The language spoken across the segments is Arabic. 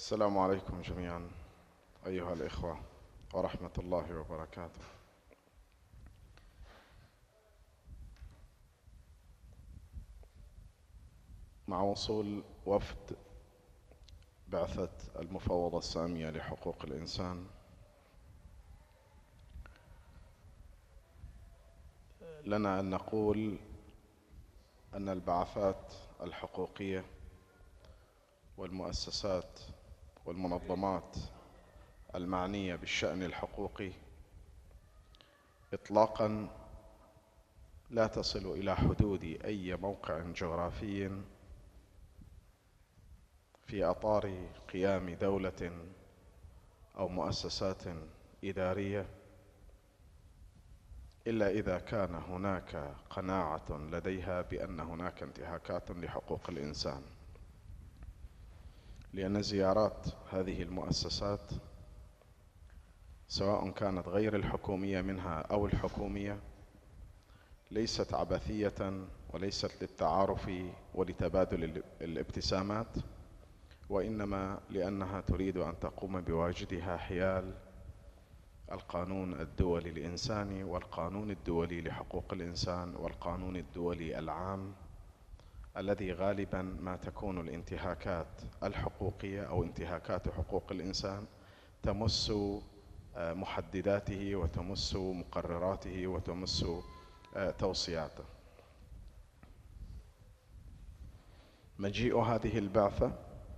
السلام عليكم جميعا أيها الإخوة ورحمة الله وبركاته. مع وصول وفد بعثة المفوضة السامية لحقوق الإنسان لنا أن نقول أن البعثات الحقوقية والمؤسسات والمنظمات المعنية بالشأن الحقوقي إطلاقا لا تصل إلى حدود أي موقع جغرافي في أطار قيام دولة أو مؤسسات إدارية إلا إذا كان هناك قناعة لديها بأن هناك انتهاكات لحقوق الإنسان، لأن زيارات هذه المؤسسات سواء كانت غير الحكومية منها أو الحكومية ليست عبثية وليست للتعارف ولتبادل الابتسامات، وإنما لأنها تريد أن تقوم بواجبها حيال القانون الدولي الإنساني والقانون الدولي لحقوق الإنسان والقانون الدولي العام، الذي غالبا ما تكون الانتهاكات الحقوقية أو انتهاكات حقوق الإنسان تمس محدداته وتمس مقرراته وتمس توصياته. مجيء هذه البعثة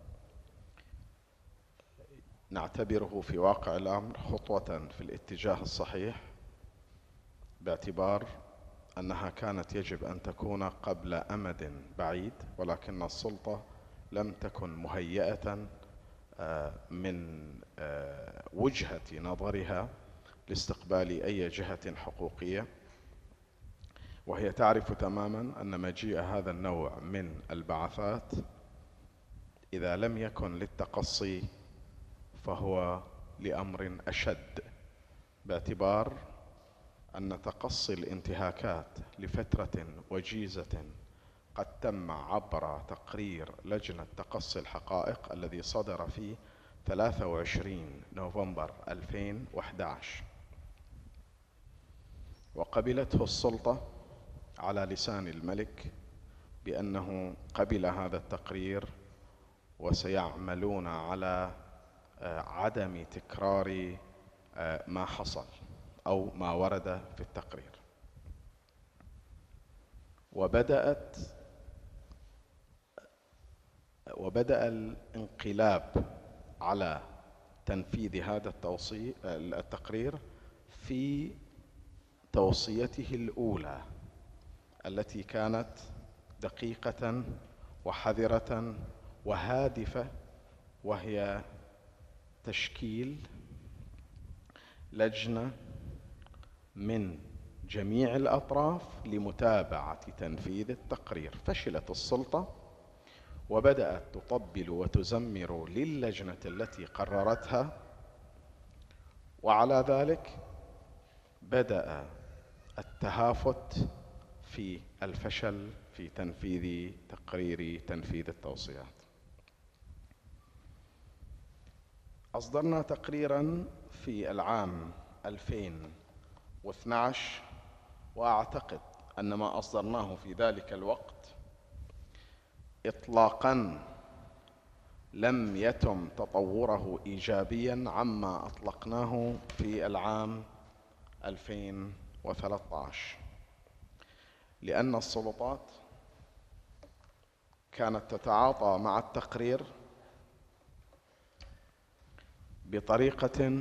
نعتبره في واقع الأمر خطوة في الاتجاه الصحيح، باعتبار أنها كانت يجب أن تكون قبل أمد بعيد، ولكن السلطة لم تكن مهيئة من وجهة نظرها لاستقبال أي جهة حقوقية، وهي تعرف تماما أن مجيء هذا النوع من البعثات إذا لم يكن للتقصي فهو لأمر أشد، باعتبار أن تقصي الانتهاكات لفترة وجيزة قد تم عبر تقرير لجنة تقصي الحقائق الذي صدر في 23 نوفمبر 2011، وقبلته السلطة على لسان الملك بأنه قبل هذا التقرير وسيعملون على عدم تكرار ما حصل أو ما ورد في التقرير. وبدأ الانقلاب على تنفيذ هذا التقرير في توصيته الأولى التي كانت دقيقة وحذرة وهادفة، وهي تشكيل لجنة من جميع الأطراف لمتابعة تنفيذ التقرير. فشلت السلطة وبدأت تطبل وتزمر للجنة التي قررتها، وعلى ذلك بدأ التهافت في الفشل في تنفيذ تنفيذ التوصيات. أصدرنا تقريرا في العام 2012، وأعتقد أن ما أصدرناه في ذلك الوقت إطلاقا لم يتم تطوره إيجابيا عما أطلقناه في العام 2013، لأن السلطات كانت تتعاطى مع التقرير بطريقة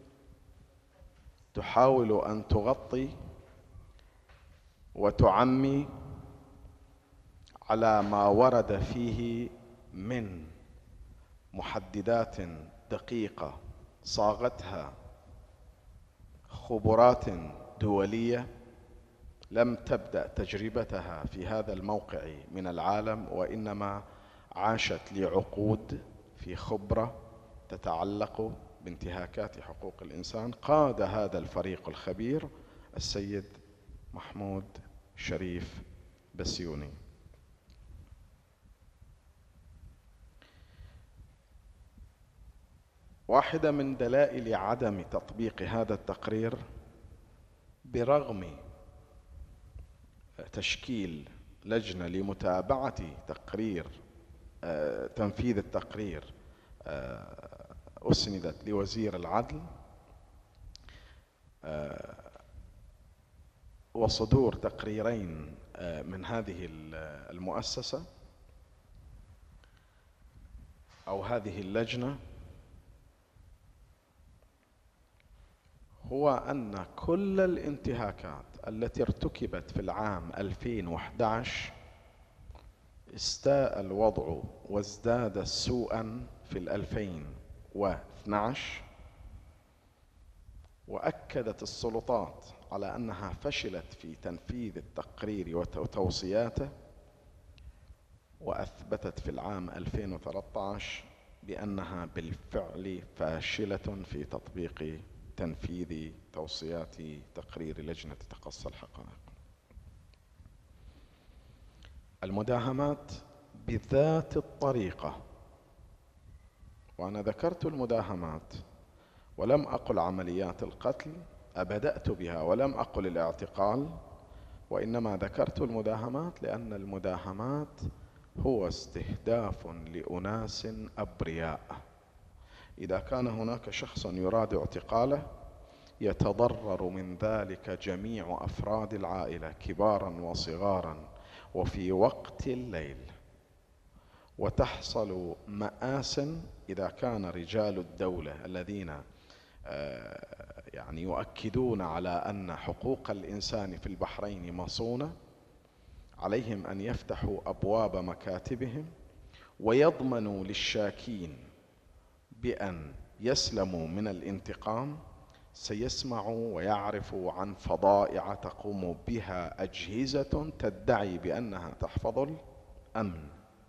تحاول أن تغطي وتعمي على ما ورد فيه من محددات دقيقة صاغتها خبرات دولية لم تبدأ تجربتها في هذا الموقع من العالم، وإنما عاشت لعقود في خبرة تتعلق بانتهاكات حقوق الإنسان. قاد هذا الفريق الخبير السيد محمود شريف بسيوني. واحدة من دلائل عدم تطبيق هذا التقرير برغم تشكيل لجنة لمتابعة تنفيذ التقرير أسندت لوزير العدل، وصدور تقريرين من هذه المؤسسة أو هذه اللجنة، هو أن كل الانتهاكات التي ارتكبت في العام 2011 استاء الوضع وازداد سوءا في 2012. وأكدت السلطات على أنها فشلت في تنفيذ التقرير وتوصياته، وأثبتت في العام 2013 بأنها بالفعل فاشلة في تطبيق تنفيذ توصيات تقرير لجنة تقصي الحقائق. المداهمات بذات الطريقة، وأنا ذكرت المداهمات ولم أقل عمليات القتل، أبدأت بها ولم أقل الاعتقال، وإنما ذكرت المداهمات لأن المداهمات هو استهداف لأناس أبرياء. إذا كان هناك شخص يراد اعتقاله يتضرر من ذلك جميع أفراد العائلة كبارا وصغارا وفي وقت الليل، وتحصل مآسٍ إذا كان رجال الدولة الذين يعني يؤكدون على أن حقوق الإنسان في البحرين مصونة، عليهم أن يفتحوا أبواب مكاتبهم ويضمنوا للشاكين بأن يسلموا من الانتقام. سيسمعوا ويعرفوا عن فظائع تقوم بها أجهزة تدعي بأنها تحفظ الأمن.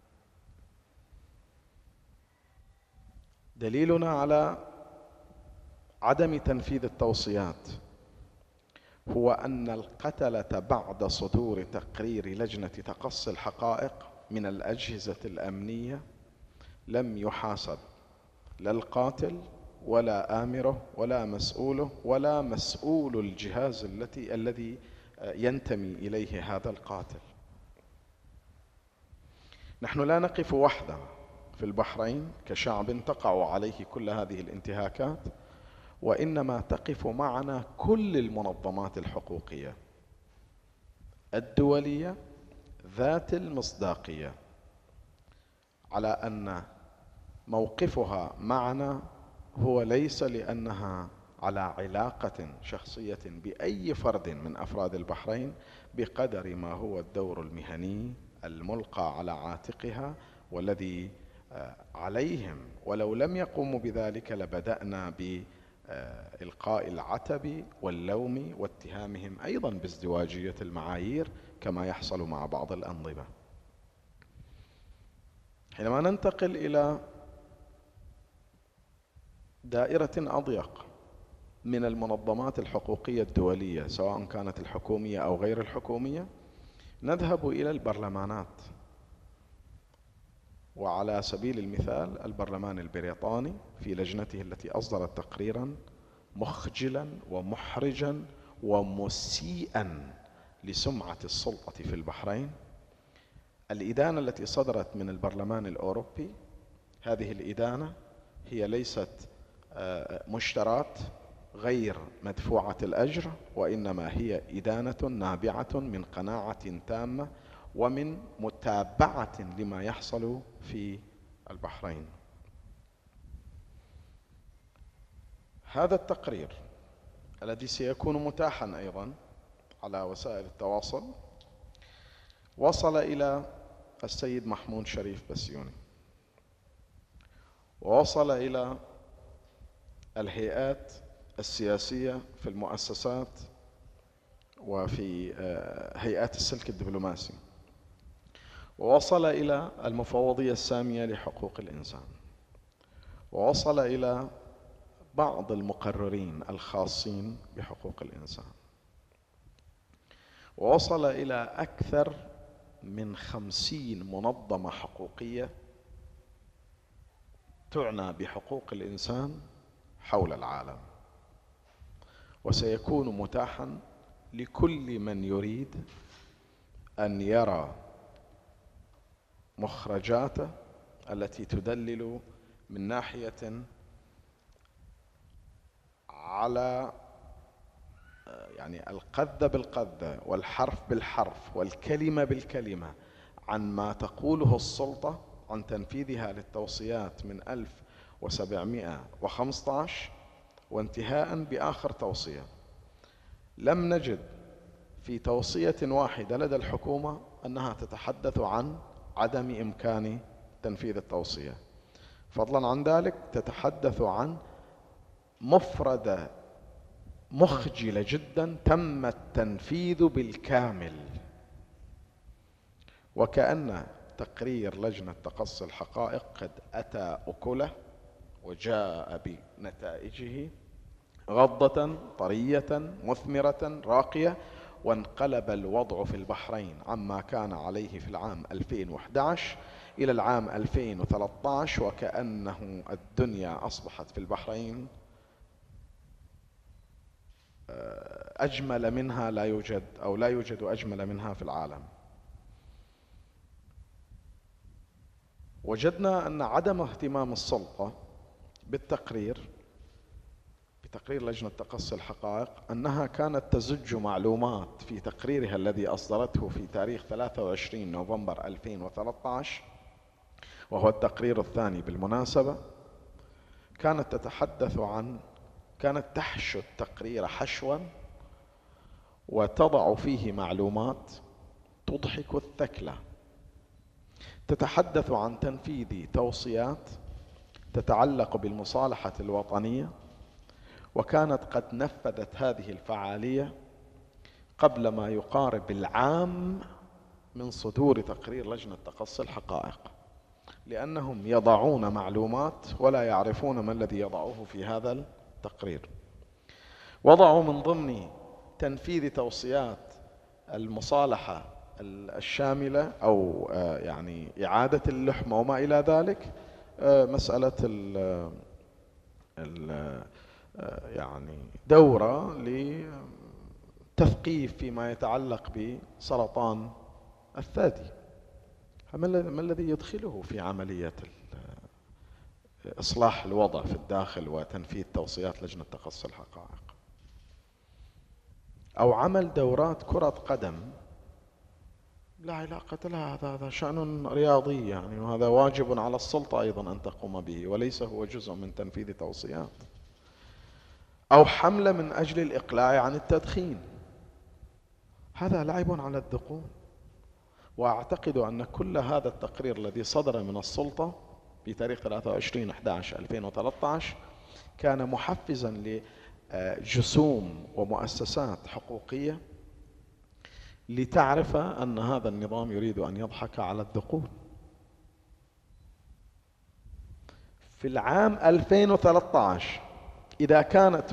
دليلنا على عدم تنفيذ التوصيات هو أن القتلة بعد صدور تقرير لجنة تقصي الحقائق من الأجهزة الأمنية لم يحاسب لا القاتل ولا آمره ولا مسؤوله ولا مسؤول الجهاز الذي ينتمي إليه هذا القاتل. نحن لا نقف وحدنا في البحرين كشعب تقع عليه كل هذه الانتهاكات، وإنما تقف معنا كل المنظمات الحقوقية الدولية ذات المصداقية على أن موقفها معنا هو ليس لأنها على علاقة شخصية بأي فرد من أفراد البحرين بقدر ما هو الدور المهني الملقى على عاتقها، والذي عليهم ولو لم يقوموا بذلك لبدأنا بإلقاء العتب واللوم واتهامهم أيضا بازدواجية المعايير كما يحصل مع بعض الأنظمة. حينما ننتقل إلى دائرة أضيق من المنظمات الحقوقية الدولية سواء كانت الحكومية أو غير الحكومية، نذهب إلى البرلمانات. وعلى سبيل المثال البرلمان البريطاني في لجنته التي أصدرت تقريرا مخجلا ومحرجا ومسيئا لسمعة السلطة في البحرين. الإدانة التي صدرت من البرلمان الأوروبي، هذه الإدانة هي ليست مشترات غير مدفوعة الأجر، وإنما هي إدانة نابعة من قناعة تامة ومن متابعة لما يحصل في البحرين. هذا التقرير الذي سيكون متاحا أيضا على وسائل التواصل وصل إلى السيد محمود شريف بسيوني، ووصل إلى الهيئات السياسية في المؤسسات وفي هيئات السلك الدبلوماسي، ووصل إلى المفوضية السامية لحقوق الإنسان، ووصل إلى بعض المقررين الخاصين بحقوق الإنسان، ووصل إلى أكثر من 50 منظمة حقوقية تعنى بحقوق الإنسان حول العالم، وسيكون متاحا لكل من يريد أن يرى مخرجاته التي تدلل من ناحية على يعني القذة بالقذة والحرف بالحرف والكلمة بالكلمة عن ما تقوله السلطة عن تنفيذها للتوصيات من 1715 وانتهاء بآخر توصية. لم نجد في توصية واحدة لدى الحكومة أنها تتحدث عن عدم إمكان تنفيذ التوصية، فضلا عن ذلك تتحدث عن مفردة مخجلة جدا تم التنفيذ بالكامل، وكأن تقرير لجنة تقصي الحقائق قد أتى أكله وجاء بنتائجه غضة طرية مثمرة راقية، وانقلب الوضع في البحرين عما كان عليه في العام 2011 إلى العام 2013، وكأنه الدنيا أصبحت في البحرين أجمل منها لا يوجد، أو لا يوجد أجمل منها في العالم. وجدنا أن عدم اهتمام السلطة بتقرير لجنة تقصي الحقائق، أنها كانت تزج معلومات في تقريرها الذي أصدرته في تاريخ 23 نوفمبر 2013، وهو التقرير الثاني بالمناسبة. كانت تحشو التقرير حشوا وتضع فيه معلومات تضحك الثكلى، تتحدث عن تنفيذ توصيات تتعلق بالمصالحة الوطنية، وكانت قد نفذت هذه الفعالية قبل ما يقارب العام من صدور تقرير لجنة تقصي الحقائق، لأنهم يضعون معلومات ولا يعرفون ما الذي يضعوه في هذا التقرير. وضعوا من ضمن تنفيذ توصيات المصالحة الشاملة أو يعني إعادة اللحمة وما إلى ذلك مسألة يعني دورة لتثقيف فيما يتعلق بسرطان الثدي. ما الذي يدخله في عملية إصلاح الوضع في الداخل وتنفيذ توصيات لجنة تقصي الحقائق؟ أو عمل دورات كرة قدم لا علاقة لها، هذا شأن رياضي يعني، وهذا واجب على السلطة أيضا أن تقوم به وليس هو جزء من تنفيذ توصيات. أو حملة من أجل الإقلاع عن التدخين، هذا لعب على الذقون. وأعتقد أن كل هذا التقرير الذي صدر من السلطة في تاريخ 23/11/2013 كان محفزا لجسوم ومؤسسات حقوقية لتعرف أن هذا النظام يريد أن يضحك على الذقون. في العام 2013 إذا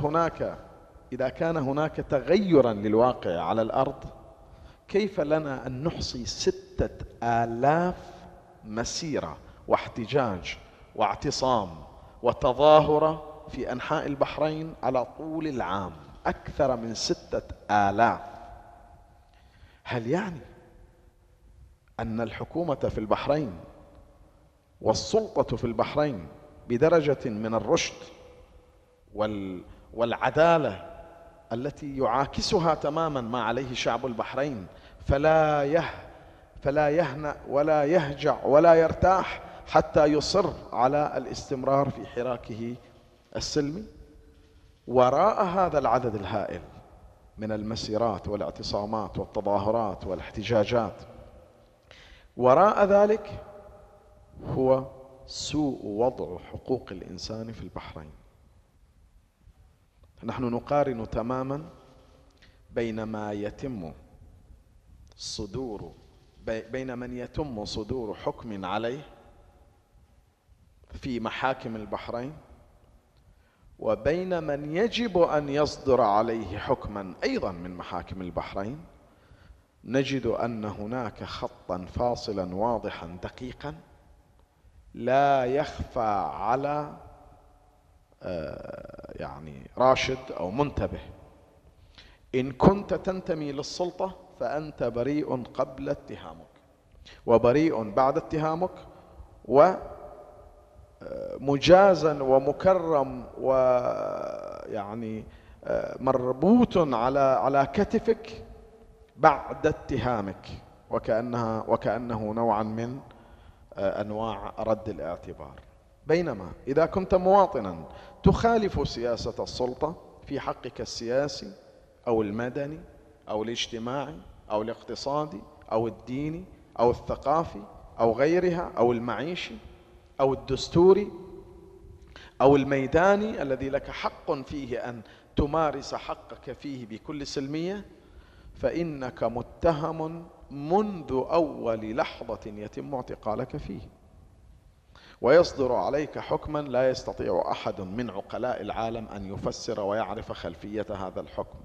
كان هناك تغيرا للواقع على الأرض، كيف لنا أن نحصي 6000 مسيرة واحتجاج واعتصام وتظاهرة في أنحاء البحرين على طول العام؟ أكثر من 6000. هل يعني أن الحكومة في البحرين والسلطة في البحرين بدرجة من الرشد والعدالة التي يعاكسها تماما ما عليه شعب البحرين فلا يهنأ ولا يهجع ولا يرتاح حتى يصر على الاستمرار في حراكه السلمي؟ وراء هذا العدد الهائل من المسيرات والاعتصامات والتظاهرات والاحتجاجات، وراء ذلك هو سوء وضع حقوق الإنسان في البحرين. نحن نقارن تماما بين من يتم صدور حكم عليه في محاكم البحرين وبين من يجب أن يصدر عليه حكما أيضا من محاكم البحرين. نجد أن هناك خطا فاصلا واضحا دقيقا لا يخفى على يعني راشد أو منتبه. إن كنت تنتمي للسلطة فأنت بريء قبل اتهامك، وبريء بعد اتهامك، ومجازا ومكرم، ويعني مربوط على كتفك بعد اتهامك، وكأنه نوعا من أنواع رد الاعتبار. بينما إذا كنت مواطنا تخالف سياسة السلطة في حقك السياسي أو المدني أو الاجتماعي أو الاقتصادي أو الديني أو الثقافي أو غيرها أو المعيشي أو الدستوري أو الميداني الذي لك حق فيه أن تمارس حقك فيه بكل سلمية، فإنك متهم منذ أول لحظة يتم اعتقالك فيه، ويصدر عليك حكما لا يستطيع أحد من عقلاء العالم أن يفسر ويعرف خلفية هذا الحكم.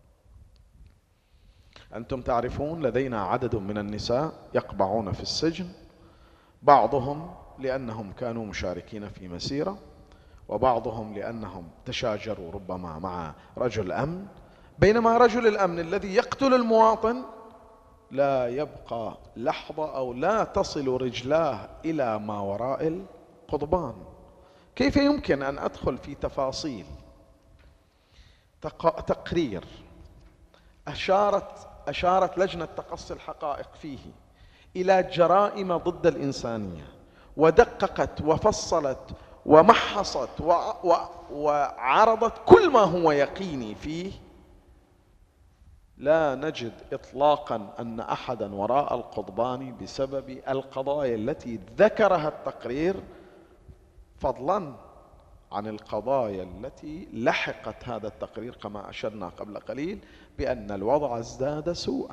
أنتم تعرفون لدينا عدد من النساء يقبعون في السجن، بعضهم لأنهم كانوا مشاركين في مسيرة، وبعضهم لأنهم تشاجروا ربما مع رجل أمن، بينما رجل الأمن الذي يقتل المواطن لا يبقى لحظة أو لا تصل رجلاه إلى ما وراء القضبان. كيف يمكن أن أدخل في تفاصيل تقرير أشارت لجنة تقصي الحقائق فيه إلى جرائم ضد الإنسانية، ودققت وفصلت ومحصت وعرضت كل ما هو يقيني فيه، لا نجد إطلاقا أن أحدا وراء القضبان بسبب القضايا التي ذكرها التقرير، فضلا عن القضايا التي لحقت هذا التقرير كما أشرنا قبل قليل بأن الوضع ازداد سوءا.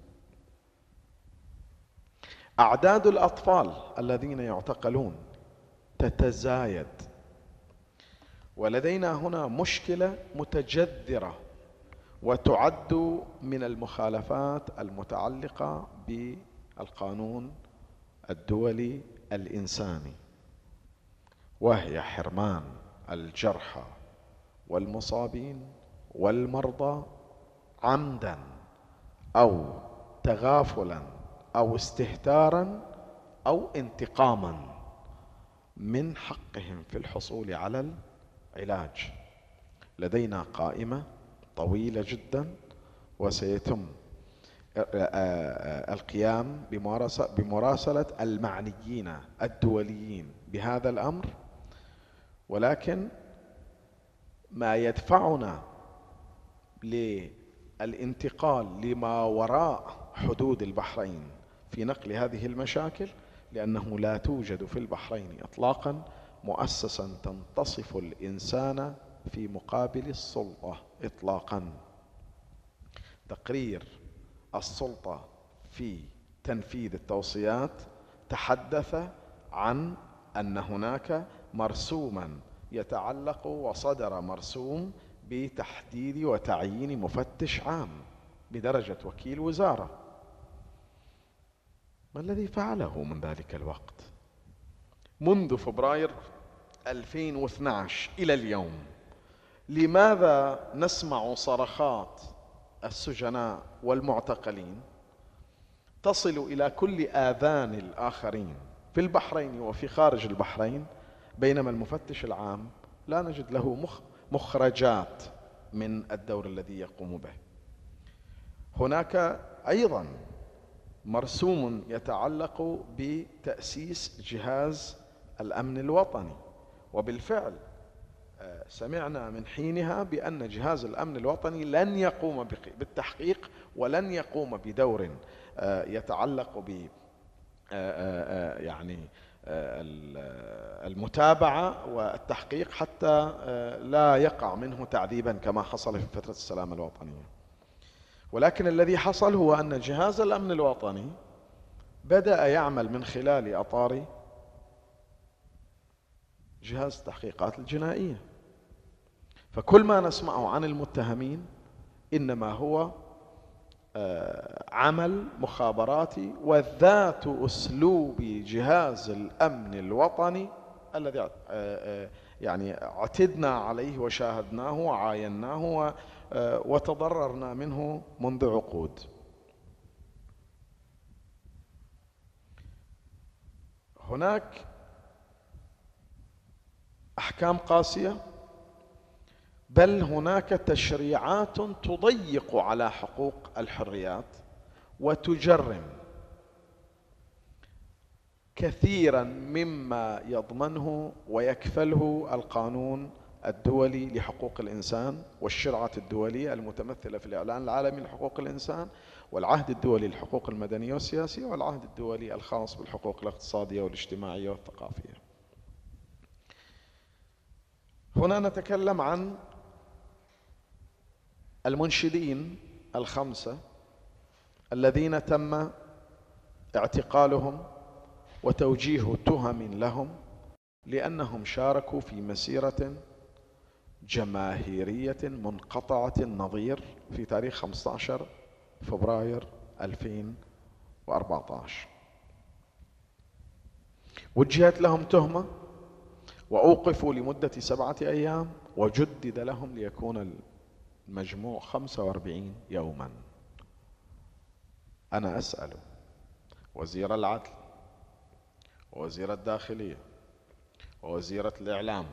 أعداد الأطفال الذين يعتقلون تتزايد، ولدينا هنا مشكلة متجذرة وتعد من المخالفات المتعلقة بالقانون الدولي الإنساني، وهي حرمان الجرحى والمصابين والمرضى عمدا أو تغافلا أو استهتارا أو انتقاما من حقهم في الحصول على العلاج. لدينا قائمة طويلة جدا، وسيتم القيام بمراسلة المعنيين الدوليين بهذا الأمر، ولكن ما يدفعنا للانتقال لما وراء حدود البحرين في نقل هذه المشاكل، لأنه لا توجد في البحرين إطلاقا مؤسسة تنتصف الإنسان في مقابل السلطة إطلاقا. تقرير السلطة في تنفيذ التوصيات تحدث عن أن هناك مرسوما يتعلق، وصدر مرسوم بتحديد وتعيين مفتش عام بدرجة وكيل وزارة. ما الذي فعله من ذلك الوقت منذ فبراير 2012 إلى اليوم؟ لماذا نسمع صرخات السجناء والمعتقلين تصل إلى كل آذان الآخرين في البحرين وفي خارج البحرين، بينما المفتش العام لا نجد له مخرجات من الدور الذي يقوم به؟ هناك أيضا مرسوم يتعلق بتأسيس جهاز الأمن الوطني، وبالفعل سمعنا من حينها بأن جهاز الأمن الوطني لن يقوم بالتحقيق ولن يقوم بدور يتعلق ب يعني المتابعة والتحقيق حتى لا يقع منه تعذيبا كما حصل في فترة السلام الوطنية. ولكن الذي حصل هو أن جهاز الأمن الوطني بدأ يعمل من خلال أطار جهاز التحقيقات الجنائية، فكل ما نسمعه عن المتهمين إنما هو عمل مخابراتي وذات أسلوب جهاز الأمن الوطني الذي يعني اعتدنا عليه وشاهدناه وعايناه وتضررنا منه منذ عقود. هناك أحكام قاسية، بل هناك تشريعات تضيق على حقوق الحريات وتجرم كثيرا مما يضمنه ويكفله القانون الدولي لحقوق الإنسان والشرعة الدولية المتمثلة في الإعلان العالمي لحقوق الإنسان والعهد الدولي للحقوق المدنية والسياسية والعهد الدولي الخاص بالحقوق الاقتصادية والاجتماعية والثقافية. هنا نتكلم عن المنشدين الخمسة الذين تم اعتقالهم وتوجيه تهم لهم لأنهم شاركوا في مسيرة جماهيرية منقطعة النظير في تاريخ 15 فبراير 2014. وجهت لهم تهمة وأوقفوا لمدة 7 أيام وجدد لهم ليكون المجموع 45 يوما. أنا أسأل وزير العدل ووزير الداخلية ووزيرة الإعلام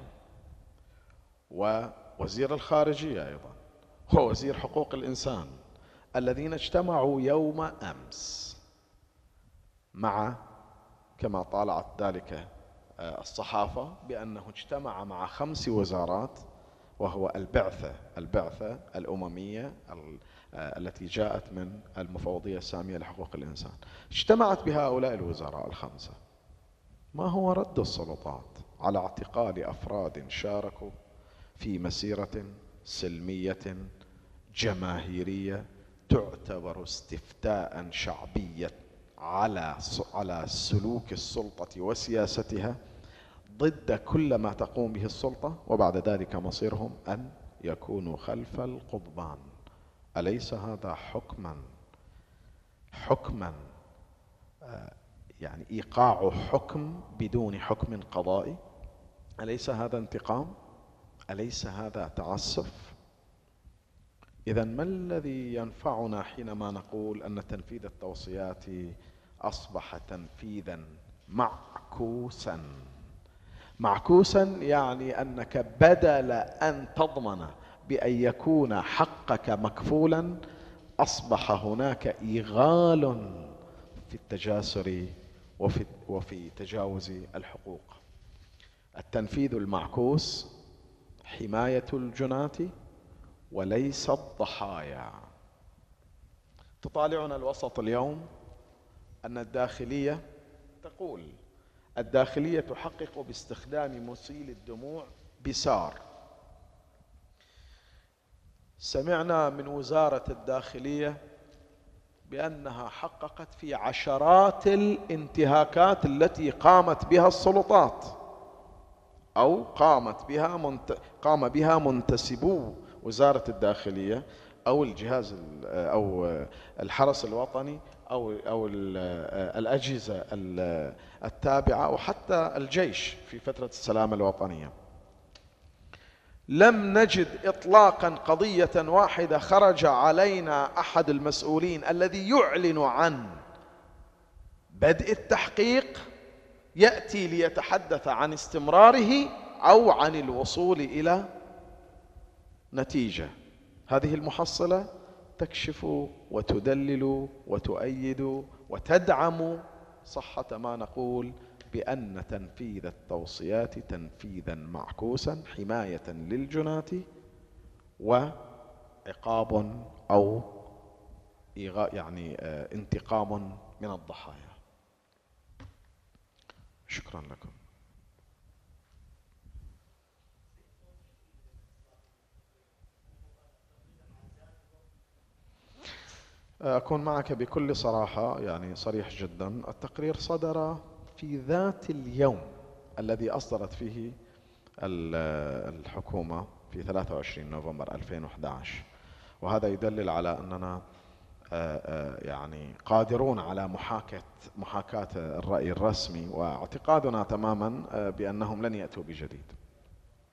ووزير الخارجية أيضا ووزير حقوق الإنسان الذين اجتمعوا يوم أمس مع، كما طالعت ذلك الصحافة، بأنه اجتمع مع 5 وزارات، وهو البعثة الأممية التي جاءت من المفوضية السامية لحقوق الإنسان، اجتمعت بهؤلاء الوزراء ال5. ما هو رد السلطات على اعتقال أفراد شاركوا في مسيرة سلمية جماهيرية تعتبر استفتاء شعبيا على سلوك السلطة وسياستها ضد كل ما تقوم به السلطة، وبعد ذلك مصيرهم أن يكونوا خلف القضبان؟ أليس هذا حكما يعني إيقاع حكم بدون حكم قضائي؟ أليس هذا انتقام؟ أليس هذا تعسف؟ إذن ما الذي ينفعنا حينما نقول أن تنفيذ التوصيات أصبح تنفيذا معكوسا؟ معكوسا يعني أنك بدل أن تضمن بأن يكون حقك مكفولا، أصبح هناك إيغال في التجاسر وفي تجاوز الحقوق. التنفيذ المعكوس حماية الجناة وليس الضحايا. تطالعنا الوسط اليوم أن الداخلية تقول الداخلية تحقق باستخدام مسيل الدموع بسار. سمعنا من وزارة الداخلية بأنها حققت في عشرات الانتهاكات التي قامت بها السلطات أو قام بها منتسبو وزارة الداخلية أو الجهاز أو الحرس الوطني أو الأجهزة التابعة وحتى الجيش في فترة السلامة الوطنية. لم نجد إطلاقا قضية واحدة خرج علينا أحد المسؤولين الذي يعلن عن بدء التحقيق يأتي ليتحدث عن استمراره أو عن الوصول إلى نتيجة. هذه المحصلة تكشف وتدلل وتؤيد وتدعم صحة ما نقول بأن تنفيذ التوصيات تنفيذا معكوسا حماية للجناة وعقاب أو يعني انتقام من الضحايا. شكرا لكم. أكون معك بكل صراحة، يعني صريح جدا. التقرير صدر في ذات اليوم الذي أصدرت فيه الحكومة في 23 نوفمبر 2011، وهذا يدلل على أننا يعني قادرون على محاكاة الرأي الرسمي، واعتقادنا تماما بأنهم لن يأتوا بجديد.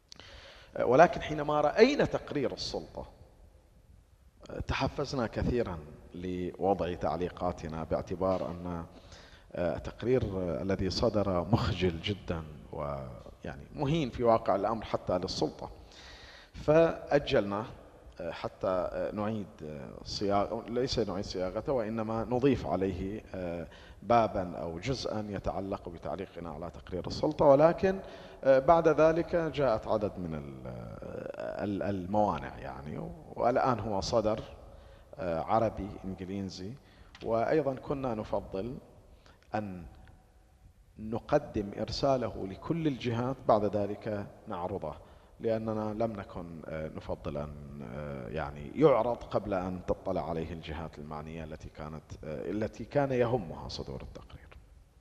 ولكن حينما رأينا تقرير السلطة تحفزنا كثيرا لوضع تعليقاتنا، باعتبار أن التقرير الذي صدر مخجل جدا ويعني مهين في واقع الأمر حتى للسلطة. فأجلنا حتى نعيد صياغة، ليس نعيد صياغته وإنما نضيف عليه بابا أو جزءا يتعلق بتعليقنا على تقرير السلطة. ولكن بعد ذلك جاءت عدد من الموانع يعني، والآن هو صدر عربي إنجليزي. وأيضا كنا نفضل أن نقدم إرساله لكل الجهات بعد ذلك نعرضه، لأننا لم نكن نفضل أن يعني يعرض قبل أن تطلع عليه الجهات المعنية التي كان يهمها صدور التقرير.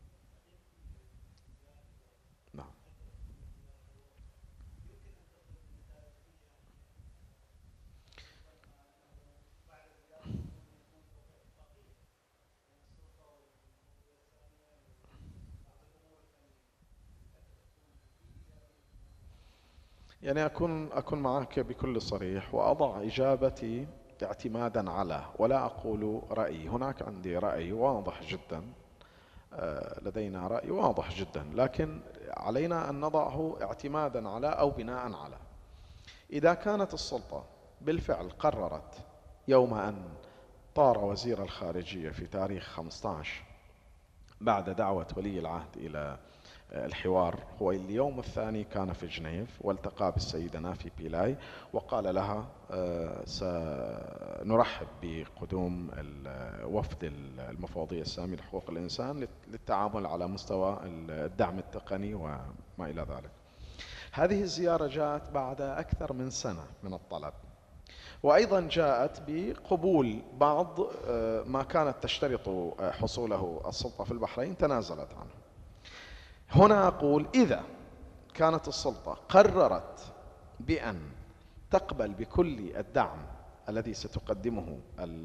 نعم. يعني أكون معك بكل صريح وأضع إجابتي اعتمادا على، ولا أقول رأيي. هناك عندي رأي واضح جدا، لدينا رأي واضح جدا، لكن علينا أن نضعه اعتمادا على أو بناء على. إذا كانت السلطة بالفعل قررت يوم أن طار وزير الخارجية في تاريخ 15 بعد دعوة ولي العهد إلى الحوار، هو اليوم الثاني كان في جنيف والتقى بالسيدة نافي بيلاي وقال لها سنرحب بقدوم وفد المفوضية السامية لحقوق الإنسان للتعامل على مستوى الدعم التقني وما إلى ذلك. هذه الزيارة جاءت بعد أكثر من سنة من الطلب، وأيضا جاءت بقبول بعض ما كانت تشترط حصوله السلطة في البحرين تنازلت عنه. هنا أقول إذا كانت السلطة قررت بأن تقبل بكل الدعم الذي ستقدمه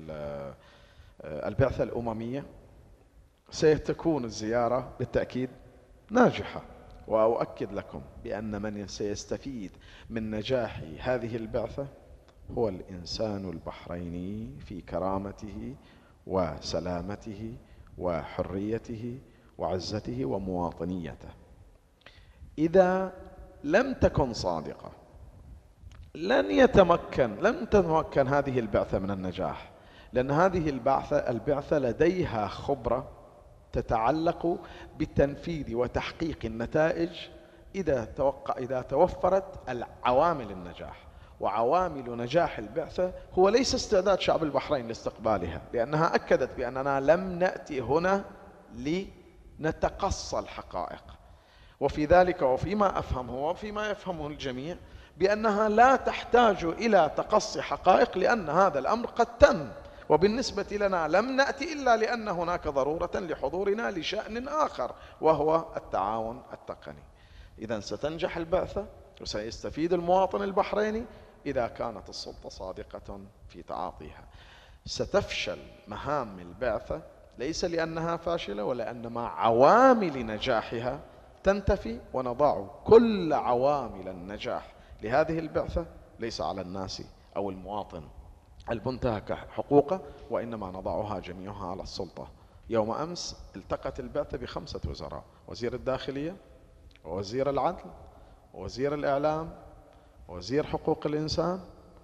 البعثة الأممية، سيتكون الزيارة بالتأكيد ناجحة. وأؤكد لكم بأن من سيستفيد من نجاح هذه البعثة هو الإنسان البحريني في كرامته وسلامته وحريته وعزته ومواطنيته. إذا لم تكن صادقة لن تتمكن هذه البعثة من النجاح، لأن هذه البعثة لديها خبرة تتعلق بالتنفيذ وتحقيق النتائج إذا توفرت العوامل النجاح. وعوامل نجاح البعثة هو ليس استعداد شعب البحرين لاستقبالها، لأنها أكدت بأننا لم نأتي هنا لنتقصى الحقائق، وفي ذلك وفيما أفهمه وفيما يفهمه الجميع بأنها لا تحتاج إلى تقصي حقائق، لأن هذا الأمر قد تم. وبالنسبة لنا لم نأتي إلا لأن هناك ضرورة لحضورنا لشأن آخر وهو التعاون التقني. إذن ستنجح البعثة وسيستفيد المواطن البحريني إذا كانت السلطة صادقة في تعاطيها. ستفشل مهام البعثة ليس لأنها فاشلة، ولأن مع عوامل نجاحها تنتفي، ونضع كل عوامل النجاح لهذه البعثة ليس على الناس أو المواطن المنتهك حقوقه، وإنما نضعها جميعها على السلطة. يوم أمس التقت البعثة ب5 وزراء: وزير الداخلية، ووزير العدل، ووزير الإعلام، ووزير حقوق الإنسان،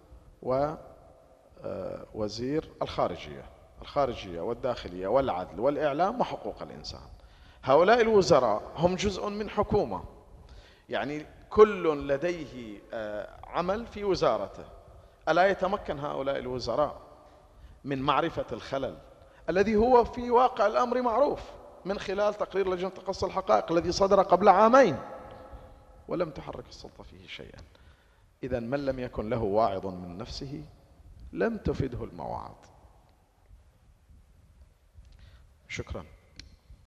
ووزير الخارجية والداخلية والعدل والإعلام وحقوق الإنسان. هؤلاء الوزراء هم جزء من حكومة، يعني كل لديه عمل في وزارته. ألا يتمكن هؤلاء الوزراء من معرفة الخلل الذي هو في واقع الأمر معروف من خلال تقرير لجنة تقصي الحقائق الذي صدر قبل عامين ولم تحرك السلطة فيه شيئا؟ إذا من لم يكن له واعظ من نفسه لم تفده المواعظ. شكرا.